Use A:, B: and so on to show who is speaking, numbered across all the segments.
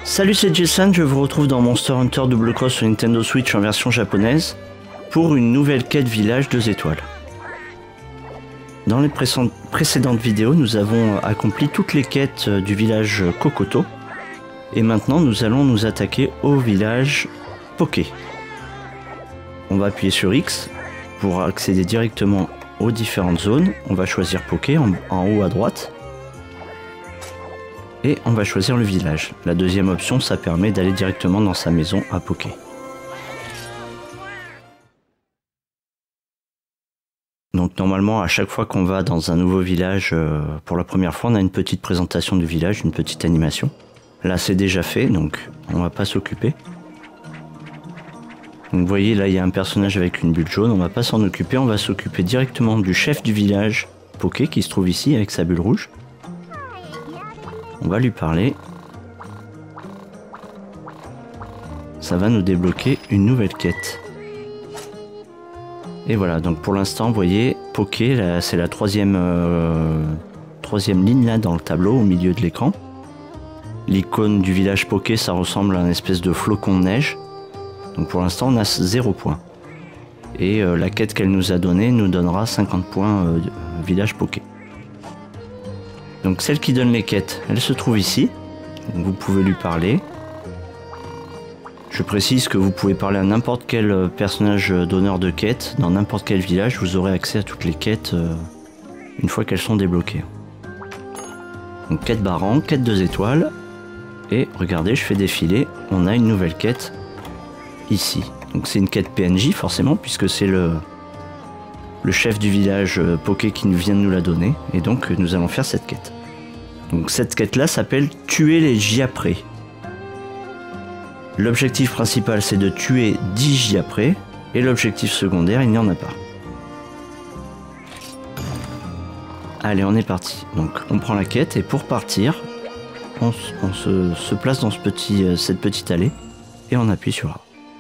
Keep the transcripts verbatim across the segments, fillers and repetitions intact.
A: Salut, c'est Jason, je vous retrouve dans Monster Hunter Double Cross sur Nintendo Switch en version japonaise pour une nouvelle quête village deux étoiles. Dans les précédentes vidéos, nous avons accompli toutes les quêtes du village Kokoto et maintenant nous allons nous attaquer au village Poké. On va appuyer sur X pour accéder directement aux différentes zones. On va choisir Poké en, en haut à droite. Et on va choisir le village. La deuxième option, ça permet d'aller directement dans sa maison à Poké. Donc normalement, à chaque fois qu'on va dans un nouveau village, euh, pour la première fois, on a une petite présentation du village, une petite animation. Là, c'est déjà fait, donc on va pas s'occuper. Donc vous voyez, là, il y a un personnage avec une bulle jaune, on va pas s'en occuper, on va s'occuper directement du chef du village, Poké, qui se trouve ici, avec sa bulle rouge. On va lui parler. Ça va nous débloquer une nouvelle quête. Et voilà, donc pour l'instant, vous voyez, Poké, c'est la troisième, euh, troisième ligne là dans le tableau, au milieu de l'écran. L'icône du village Poké, ça ressemble à une espèce de flocon de neige. Donc pour l'instant, on a zéro point. Et euh, la quête qu'elle nous a donnée nous donnera cinquante points euh, village Poké. Donc celle qui donne les quêtes, elle se trouve ici. Donc vous pouvez lui parler. Je précise que vous pouvez parler à n'importe quel personnage donneur de quêtes. Dans n'importe quel village, vous aurez accès à toutes les quêtes euh, une fois qu'elles sont débloquées. Donc quête Baran, quête deux étoiles. Et regardez, je fais défiler. On a une nouvelle quête ici. Donc c'est une quête P N J forcément, puisque c'est le... le chef du village euh, Poké qui vient de nous la donner, et donc euh, nous allons faire cette quête. Donc cette quête là s'appelle tuer les Giaprés. L'objectif principal c'est de tuer dix Giaprés, et l'objectif secondaire il n'y en a pas. Allez, on est parti. Donc on prend la quête, et pour partir, on, on se, se place dans ce petit, euh, cette petite allée, et on appuie sur A.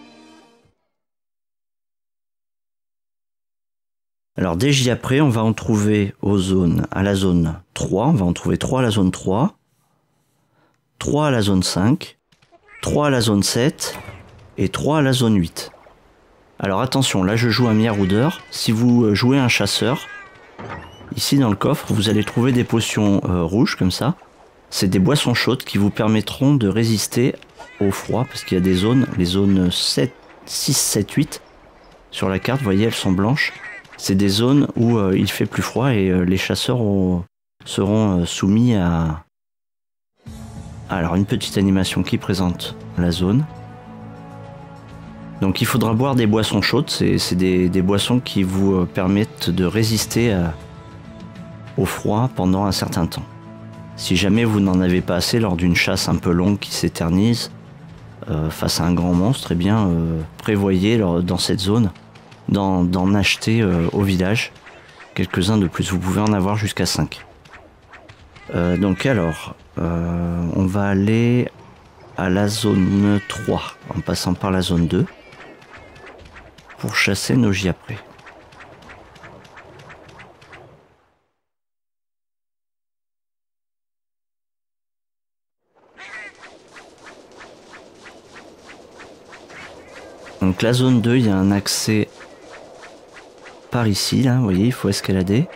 A: Alors des Giaprés, on va en trouver aux zones, à la zone trois, on va en trouver trois à la zone trois, trois à la zone cinq, trois à la zone sept et trois à la zone huit. Alors attention, là je joue un Marauder. Si vous jouez un chasseur, ici dans le coffre, vous allez trouver des potions euh, rouges comme ça. C'est des boissons chaudes qui vous permettront de résister au froid, parce qu'il y a des zones, les zones sept, six, sept, huit, sur la carte, vous voyez, elles sont blanches. C'est des zones où euh, il fait plus froid et euh, les chasseurs ont, seront euh, soumis à... Alors une petite animation qui présente la zone. Donc il faudra boire des boissons chaudes, c'est des, des boissons qui vous euh, permettent de résister à, au froid pendant un certain temps. Si jamais vous n'en avez pas assez lors d'une chasse un peu longue qui s'éternise euh, face à un grand monstre, eh bien euh, prévoyez lors, dans cette zone d'en acheter euh, au village quelques-uns de plus. Vous pouvez en avoir jusqu'à cinq. Euh, donc alors, euh, on va aller à la zone trois en passant par la zone deux pour chasser nos Giaprés. Donc la zone deux, il y a un accès par ici, là, vous voyez, il faut escalader.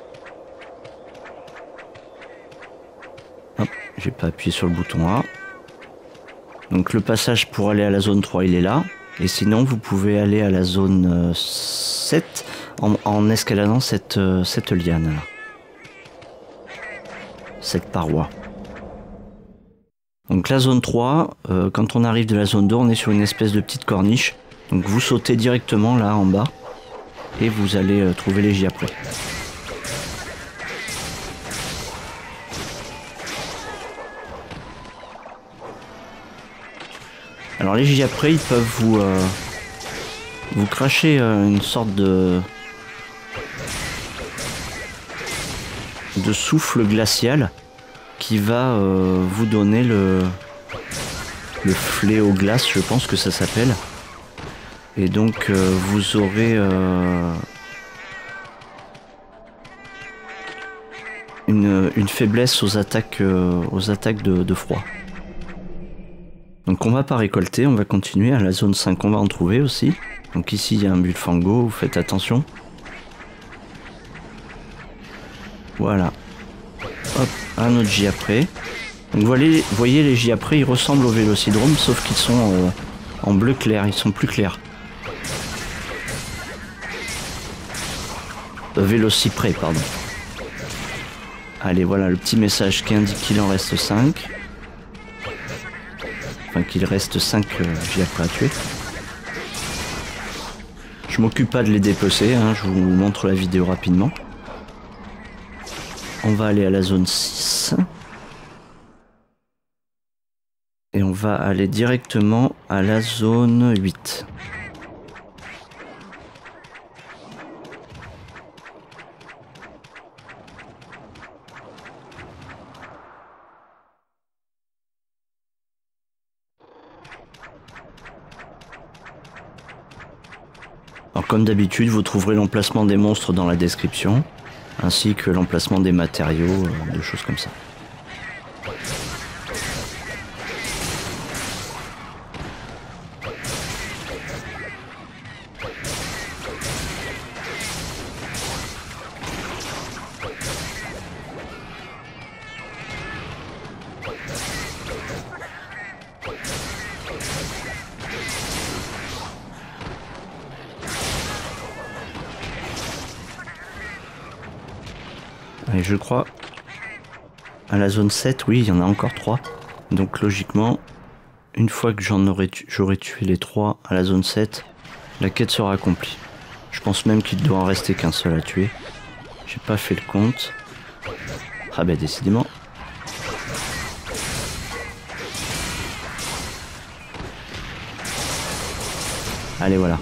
A: Hop, j'ai pas appuyé sur le bouton A. Donc le passage pour aller à la zone trois, il est là. Et sinon, vous pouvez aller à la zone sept en, en escaladant cette, cette liane là. Cette paroi. Donc la zone trois, euh, quand on arrive de la zone deux, on est sur une espèce de petite corniche. Donc vous sautez directement là en bas. Et vous allez euh, trouver les Giaprés. Alors les Giaprés, ils peuvent vous euh, vous cracher euh, une sorte de de souffle glacial qui va euh, vous donner le le fléau glace, je pense que ça s'appelle. Et donc euh, vous aurez euh, une, une faiblesse aux attaques, euh, aux attaques de, de froid. Donc on va pas récolter, on va continuer. À la zone cinq, on va en trouver aussi. Donc ici, il y a un Bullfango, vous faites attention. Voilà. Hop, un autre Giapré. Donc vous voyez, vous voyez les Giapré, ils ressemblent au Vélocidrome, sauf qu'ils sont euh, en bleu clair, ils sont plus clairs. Euh, Vélocipré, pardon. Allez, voilà le petit message qui indique qu'il en reste cinq. Enfin, qu'il reste cinq euh, Giapré à tuer. Je m'occupe pas de les dépecer, hein, je vous montre la vidéo rapidement. On va aller à la zone six. Et on va aller directement à la zone huit. Alors comme d'habitude, vous trouverez l'emplacement des monstres dans la description, ainsi que l'emplacement des matériaux, euh, des choses comme ça. Et je crois à la zone sept, oui, il y en a encore trois. Donc logiquement, une fois que j'en aurai tu j'aurai tué les trois à la zone sept, la quête sera accomplie. Je pense même qu'il doit en rester qu'un seul à tuer. J'ai pas fait le compte. Ah bah décidément. Allez, voilà.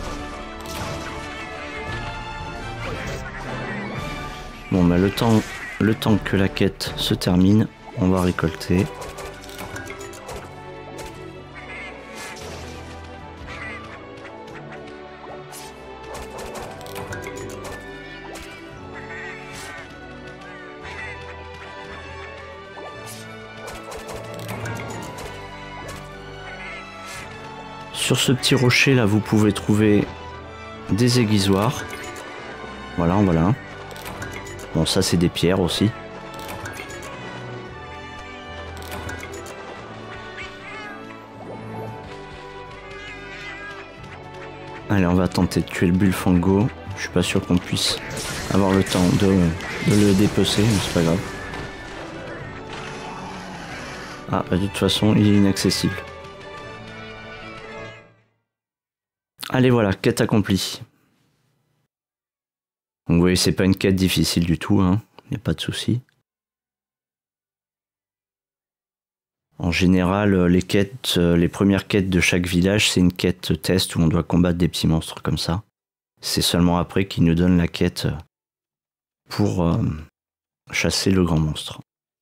A: Bon bah le temps, le temps que la quête se termine, on va récolter. Sur ce petit rocher là, vous pouvez trouver des aiguisoirs. Voilà, en voilà un. Bon, ça c'est des pierres aussi. Allez, on va tenter de tuer le Bullfango. Je suis pas sûr qu'on puisse avoir le temps de, de le dépecer, mais c'est pas grave. Ah, bah, de toute façon, il est inaccessible. Allez, voilà, quête accomplie. Donc, vous voyez, c'est pas une quête difficile du tout, hein. Il n'y a pas de souci. En général, les quêtes, les premières quêtes de chaque village, c'est une quête test où on doit combattre des petits monstres comme ça. C'est seulement après qu'ils nous donnent la quête pour euh, chasser le grand monstre.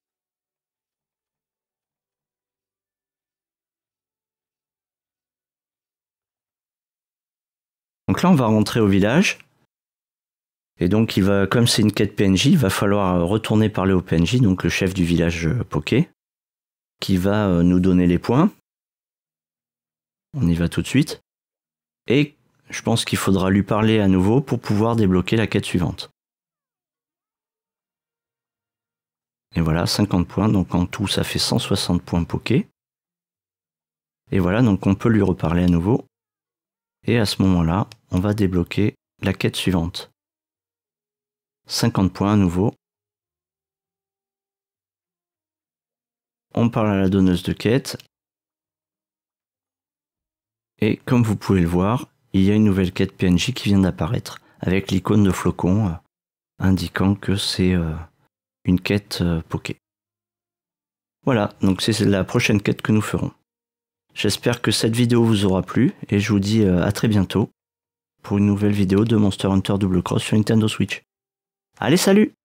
A: Donc là, on va rentrer au village. Et donc, il va, comme c'est une quête P N J, il va falloir retourner parler au P N J, donc le chef du village Poké, qui va nous donner les points. On y va tout de suite. Et je pense qu'il faudra lui parler à nouveau pour pouvoir débloquer la quête suivante. Et voilà, cinquante points, donc en tout, ça fait cent soixante points Poké. Et voilà, donc on peut lui reparler à nouveau. Et à ce moment-là, on va débloquer la quête suivante. cinquante points à nouveau. On parle à la donneuse de quête. Et comme vous pouvez le voir, il y a une nouvelle quête P N J qui vient d'apparaître, avec l'icône de flocon, euh, indiquant que c'est euh, une quête euh, Poké. Voilà, donc c'est la prochaine quête que nous ferons. J'espère que cette vidéo vous aura plu, et je vous dis euh, à très bientôt pour une nouvelle vidéo de Monster Hunter Double Cross sur Nintendo Switch. Allez, salut!